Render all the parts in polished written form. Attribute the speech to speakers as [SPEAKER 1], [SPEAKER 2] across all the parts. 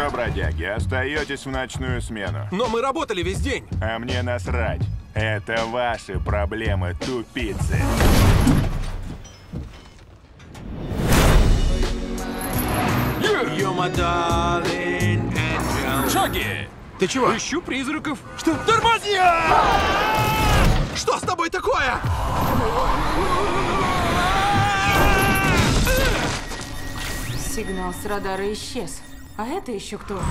[SPEAKER 1] что, бродяги, остаетесь в ночную смену.
[SPEAKER 2] Но мы работали весь день.
[SPEAKER 1] А мне насрать. Это ваши проблемы, тупицы.
[SPEAKER 2] You're my darling angel.
[SPEAKER 3] Шаги!
[SPEAKER 2] Ты чего?
[SPEAKER 3] Ищу призраков.
[SPEAKER 2] Что? Тормози! Что с тобой такое?
[SPEAKER 4] Сигнал с радара исчез. А это еще кто?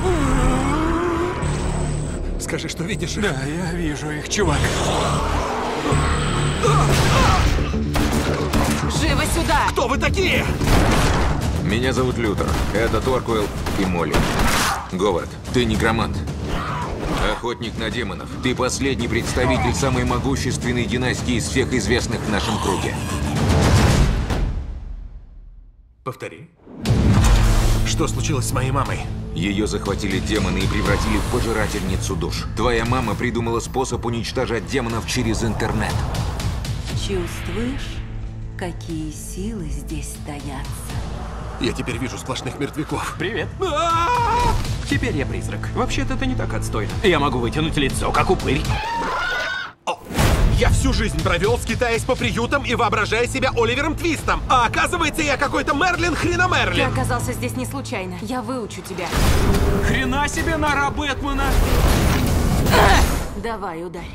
[SPEAKER 2] Скажи, что видишь их.
[SPEAKER 3] Да, я вижу их, чувак.
[SPEAKER 4] Живо сюда!
[SPEAKER 2] Кто вы такие?
[SPEAKER 5] Меня зовут Лютер. Это Торкуэлл и Молли. Говард, ты некромант. Охотник на демонов. Ты последний представитель самой могущественной династии из всех известных в нашем круге.
[SPEAKER 2] Повтори. Что случилось с моей мамой?
[SPEAKER 5] Ее захватили демоны и превратили в пожирательницу душ. Твоя мама придумала способ уничтожать демонов через интернет.
[SPEAKER 4] Чувствуешь, какие силы здесь таятся?
[SPEAKER 2] Я теперь вижу сплошных мертвяков.
[SPEAKER 3] Привет. Теперь я призрак. Вообще-то это не так отстойно. Я могу вытянуть лицо, как упырь.
[SPEAKER 2] Я всю жизнь провел, скитаясь по приютам и воображая себя Оливером Твистом. А оказывается, я какой-то Мерлин
[SPEAKER 4] Ты
[SPEAKER 2] Мерлин.
[SPEAKER 4] оказался здесь не случайно. Я выучу тебя.
[SPEAKER 3] Хрена себе нора Бэтмена!
[SPEAKER 4] Давай, ударь.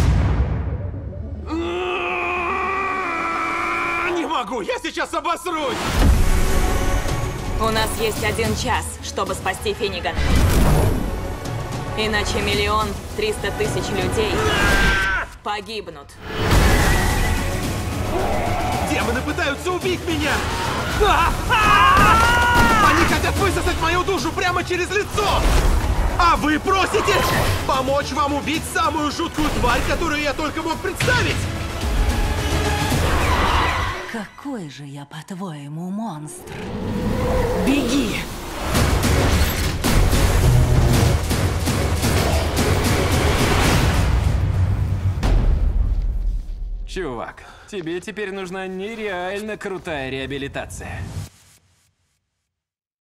[SPEAKER 2] Не могу, я сейчас обосрусь.
[SPEAKER 6] У нас есть 1 час, чтобы спасти Финнигана. Иначе 1 300 000 людей погибнут.
[SPEAKER 2] Демоны пытаются убить меня. Они хотят высосать мою душу прямо через лицо. А вы просите помочь вам убить самую жуткую тварь, которую я только мог представить.
[SPEAKER 4] Какой же я, по-твоему, монстр? Беги!
[SPEAKER 3] Чувак, тебе теперь нужна нереально крутая реабилитация.